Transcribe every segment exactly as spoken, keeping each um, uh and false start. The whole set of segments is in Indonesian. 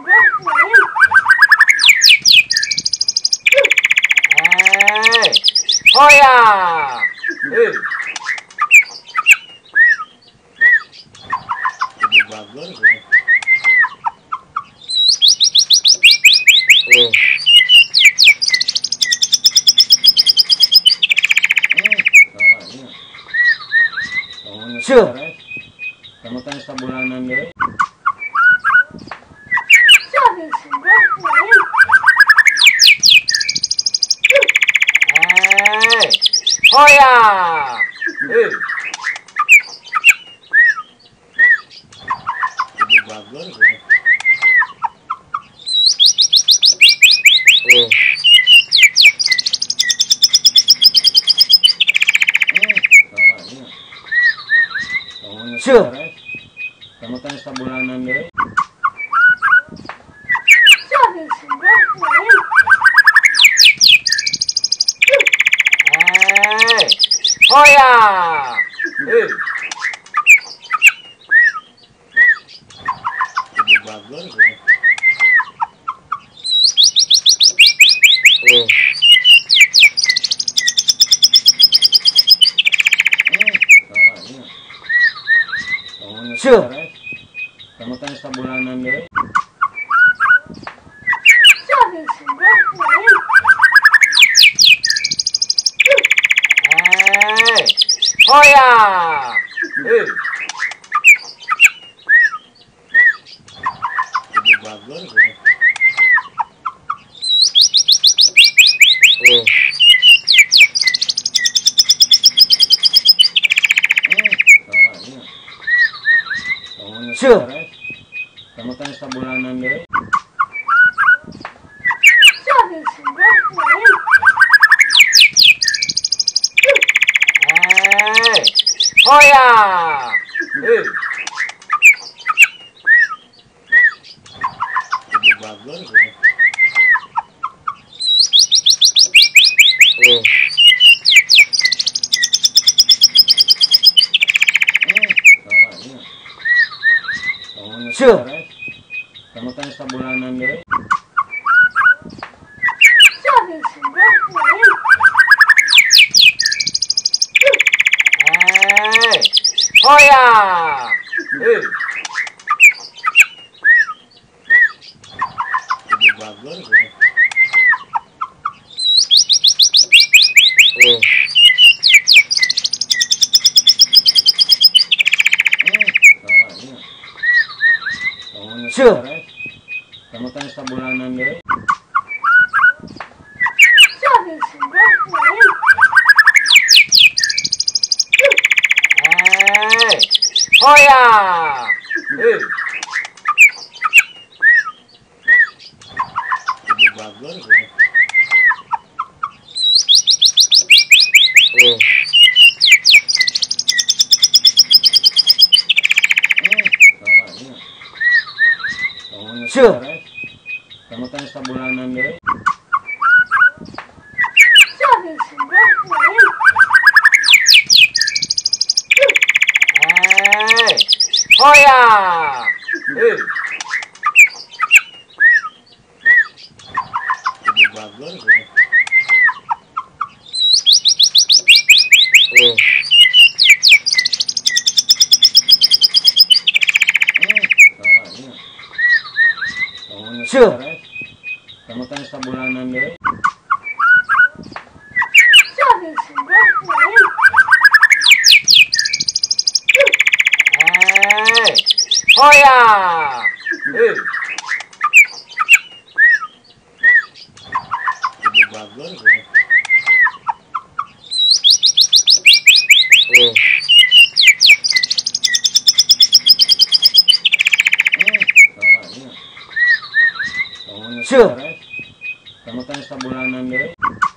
Hey, hoya. Eh. Jadi bagus. Eh. Sure. Kamu tanya sabulanan deh. Hey, hoya. Eh. Jadi bagus. Eh. Sure. Kamu tanya sabulanan deh. Hey, hoya. Eh. Jadi bagus. Eh. Sure. Kamu tanya sabulanan deh. Hey, hoya. Eh. Jadi bagus. Eh. Sure. Kamu tanya sabulanan deh. Hey, hoya. Eh. Jadi bagus. Eh. Sure. Kamu tanya sabulanan deh. Hey, hoya. Eh. Jadi bagus. Eh. Sure. Kamu tanya sabulanan deh. Hey, hoya. Eh. Jadi bagus. Eh. Sure. Kamu tanya sabulanan deh. Hey, hoya. Eh. Jadi bagus. Eh. Sure. Kamu tanya sabulanan deh. Hey, hoya. Eh. Jadi bagus. Eh. Sure. Kamu tanya sabulanan deh.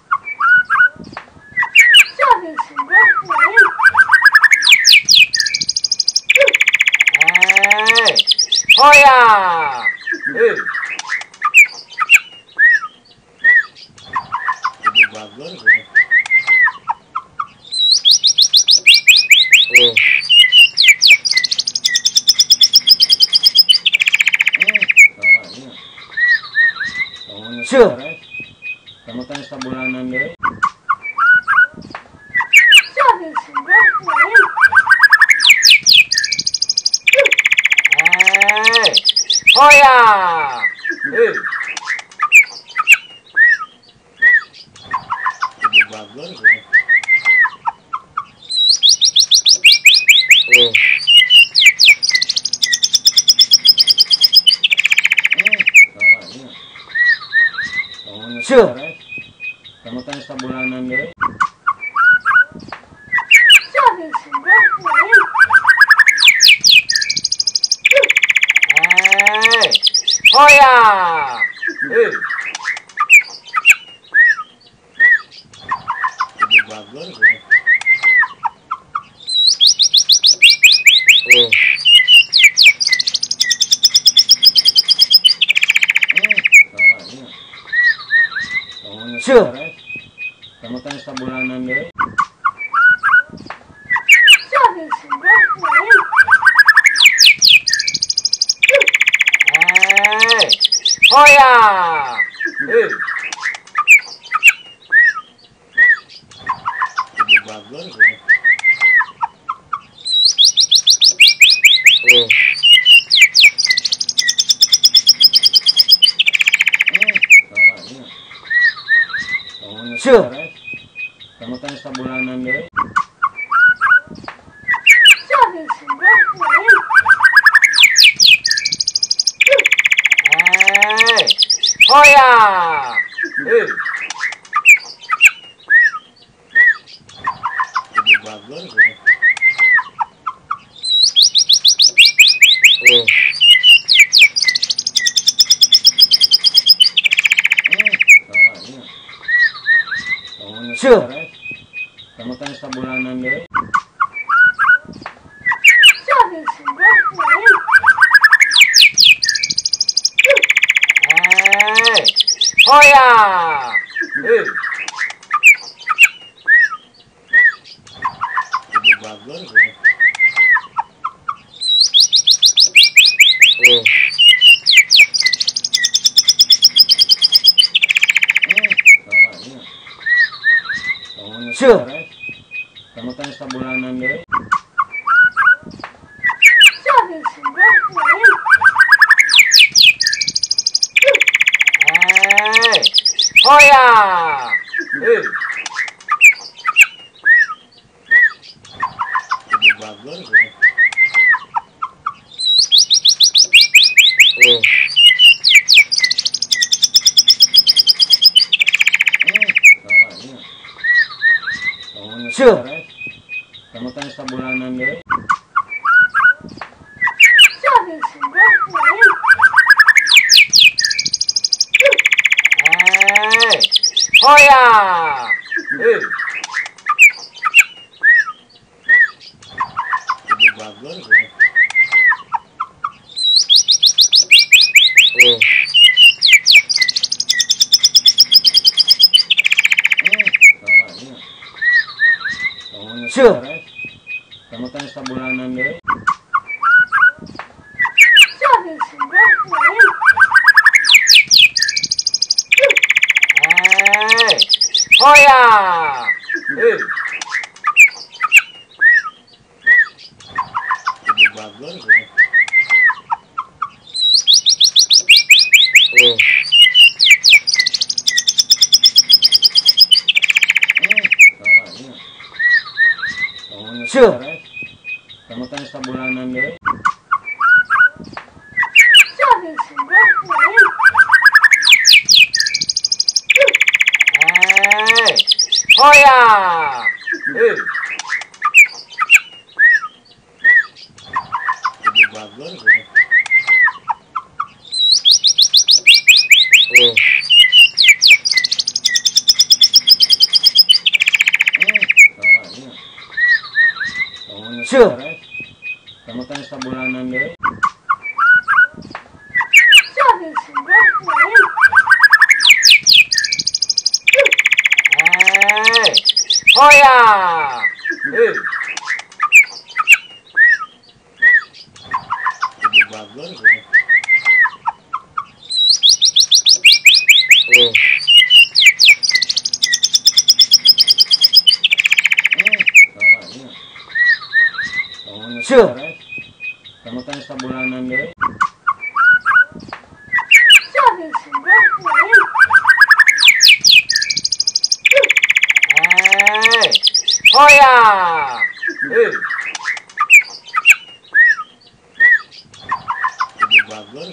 Hey, hoya. Eh. Jadi bagus. Eh. Hmm, Sure. Kamu tanya sabulanan deh. Hey, hoya. Hei. Jadi bagus. Eh, Sure. Kamu tanya sabulanan deh. Hey, hoya. Hei. Jadi bagus. Eh, Sure. Kamu tanya sabulanan deh. Hey, hoya. Hei. Jadi bagus. Eh, Sure. Kamu tanya sabulanan deh. Hey, hoya. Hei. Jadi bagus. Eh, Sure. Kamu tanya sabulanan deh. Hey, hoya. Hei. Jadi bagus. Eh, Sure. Kamu tanya sabulanan deh. Hey, hoya. Hei. Jadi bagus. Eh, Sure. Kamu tanya sabulanan deh. Hey, hoya. Hei. Jadi bagus. Eh, Sure. Kamu tanya sabulanan deh. Hey, hoya. Hei. Jadi bagus. Eh, Sure. Kamu tanya sabulanan deh. Hey, hoya. Hei. Jadi bagus. Eh, Sure. Kamu tanya sabulanan deh. Hey, hoya. Hei. Jadi bagus. Eh. Soalnya. Bangun Sure. sore. Kamu tanya sabulanan deh. Eh. Hoya. Eh. Jadi bagus.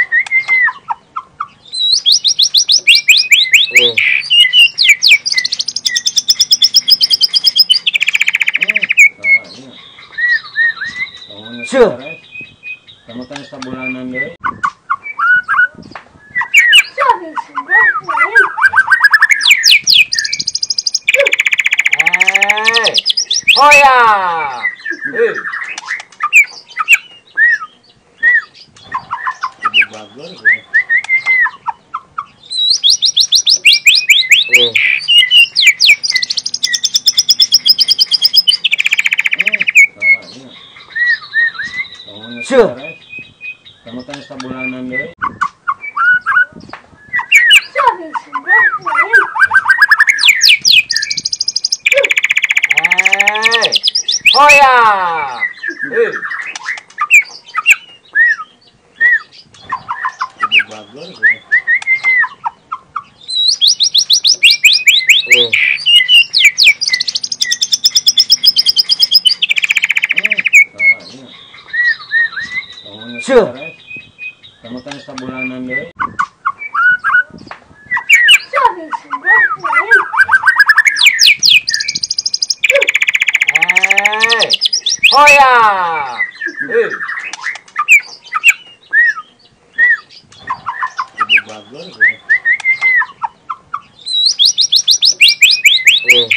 Eh. Soalnya. Bangun Sure. sore. Kamu tanya sabulanan deh. Eh. Hoya. Eh. Jadi bagus. Eh. Soalnya. Bangun Sure. sore. Kamu tanya sabulanan deh. Eh. Hoya. Eh. Jadi bagus. Eh. Soalnya. Bangun Sure. sore. Kamu tanya sabulanan deh. Eh. Hoya. Eh. Jadi bagus. Eh.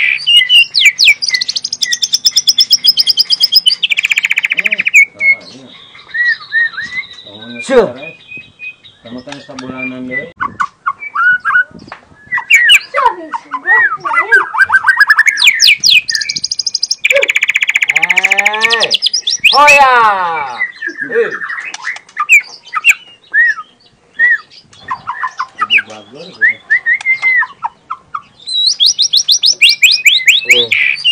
Soalnya. Bangun Sure. sore. Kamu tanya sabulanan deh. Eh. Hoya. Eh. Jadi bagus. Eh.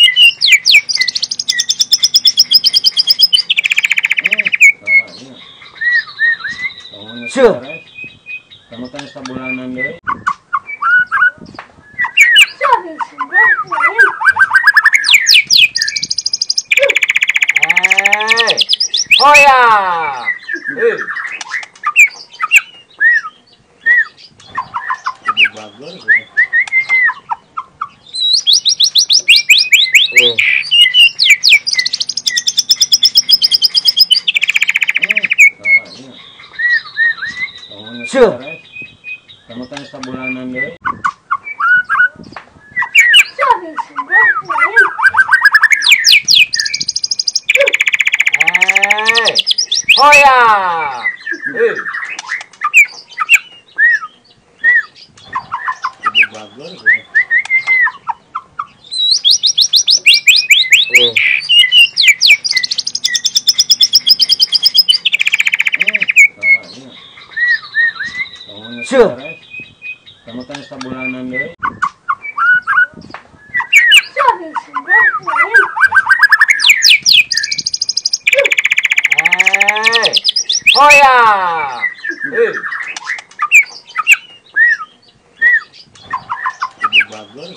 Soalnya. Bangun Sure. sore. Kamu tanya sabulanan deh. Eh. Hoya. Eh. Jadi bagus. Eh. Soalnya. Bangun Sure. sore. Kamu tanya sabulanan deh. Eh. Hoya. Eh. Jadi bagus. Eh. Soalnya. Bangun Sure. sore. Kamu tanya sabulanan deh. Eh. Hoya. Eh. Jadi bagus.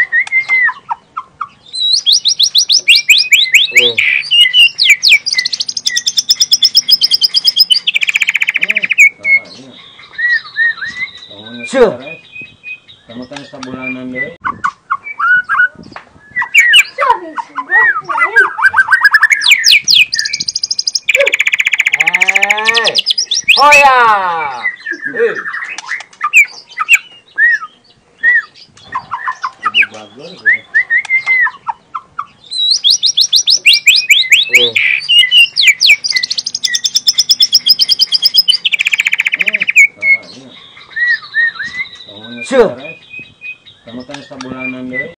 Eh. Soalnya. Bangun Sure. sore. Kamu tanya sabulanan deh. Eh. Hoya. Eh. Jadi bagus. Eh. Soalnya. Bangun Sure. sore. Kamu tanya sabulanan deh.